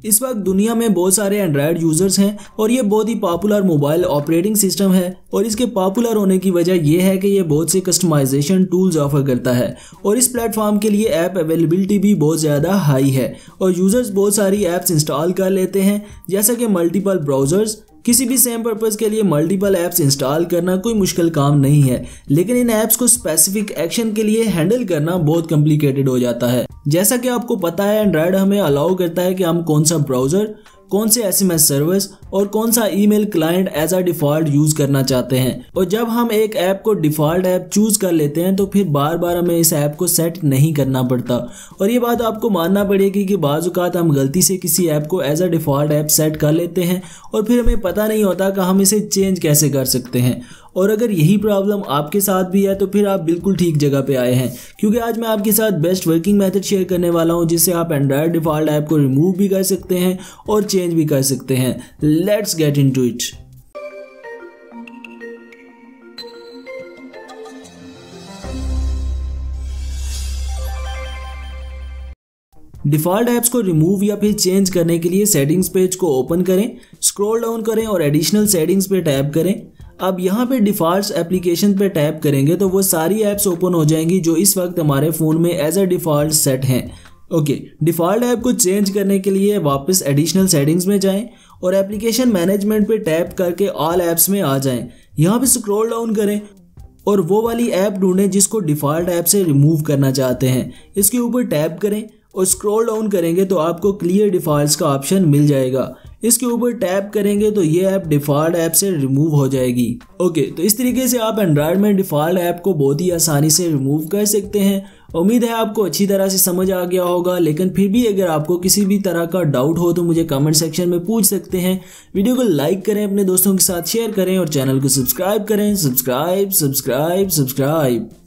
इस वक्त दुनिया में बहुत सारे एंड्रॉयड यूजर्स हैं और ये बहुत ही पॉपुलर मोबाइल ऑपरेटिंग सिस्टम है और इसके पॉपुलर होने की वजह यह है कि ये बहुत से कस्टमाइजेशन टूल्स ऑफर करता है और इस प्लेटफॉर्म के लिए ऐप अवेलेबिलिटी भी बहुत ज़्यादा हाई है और यूजर्स बहुत सारी ऐप्स इंस्टॉल कर लेते हैं, जैसा कि मल्टीपल ब्राउजर्स। किसी भी सेम पर्पज़ के लिए मल्टीपल ऐप्स इंस्टॉल करना कोई मुश्किल काम नहीं है, लेकिन इन ऐप्स को स्पेसिफिक एक्शन के लिए हैंडल करना बहुत कॉम्प्लिकेटेड हो जाता है। जैसा कि आपको पता है, एंड्रॉयड हमें अलाउ करता है कि हम कौन सा ब्राउज़र, कौन से SMS सर्विस और कौन सा email client as a default use करना चाहते हैं। और जब हम एक ऐप को डिफ़ॉल्ट ऐप चूज़ कर लेते हैं तो फिर बार बार हमें इस ऐप को सेट नहीं करना पड़ता। और ये बात आपको मानना पड़ेगी कि बाज़ औक़ात हम गलती से किसी ऐप को as a default app set कर लेते हैं और फिर हमें पता नहीं होता कि हम इसे चेंज कैसे कर सकते हैं। और अगर यही प्रॉब्लम आपके साथ भी है तो फिर आप बिल्कुल ठीक जगह पे आए हैं, क्योंकि आज मैं आपके साथ बेस्ट वर्किंग मेथड शेयर करने वाला हूं जिससे आप एंड्रॉयड डिफ़ॉल्ट ऐप को रिमूव भी कर सकते हैं और चेंज भी कर सकते हैं। Let's get into it. Default apps को रिमूव या फिर चेंज करने के लिए सेटिंग्स पेज को ओपन करें, स्क्रॉल डाउन करें और एडिशनल सेटिंग्स पे टैप करें। अब यहाँ पे डिफ़ॉल्ट एप्लीकेशन पे टैप करेंगे तो वो सारी ऐप्स ओपन हो जाएंगी जो इस वक्त हमारे फ़ोन में एज अ डिफ़ॉल्ट सेट हैं। ओके, डिफ़ॉल्ट ऐप को चेंज करने के लिए वापस एडिशनल सेटिंग्स में जाएं और एप्लीकेशन मैनेजमेंट पे टैप करके ऑल ऐप्स में आ जाएं। यहाँ पे स्क्रॉल डाउन करें और वो वाली ऐप ढूंढें जिसको डिफ़ॉल्ट ऐप से रिमूव करना चाहते हैं। इसके ऊपर टैप करें और स्क्रॉल डाउन करेंगे तो आपको क्लियर डिफ़ॉल्ट्स का ऑप्शन मिल जाएगा। इसके ऊपर टैप करेंगे तो ये ऐप डिफ़ॉल्ट ऐप से रिमूव हो जाएगी। ओके, तो इस तरीके से आप एंड्रॉयड में डिफ़ॉल्ट ऐप को बहुत ही आसानी से रिमूव कर सकते हैं। उम्मीद है आपको अच्छी तरह से समझ आ गया होगा, लेकिन फिर भी अगर आपको किसी भी तरह का डाउट हो तो मुझे कमेंट सेक्शन में पूछ सकते हैं। वीडियो को लाइक करें, अपने दोस्तों के साथ शेयर करें और चैनल को सब्सक्राइब करें। सब्सक्राइब।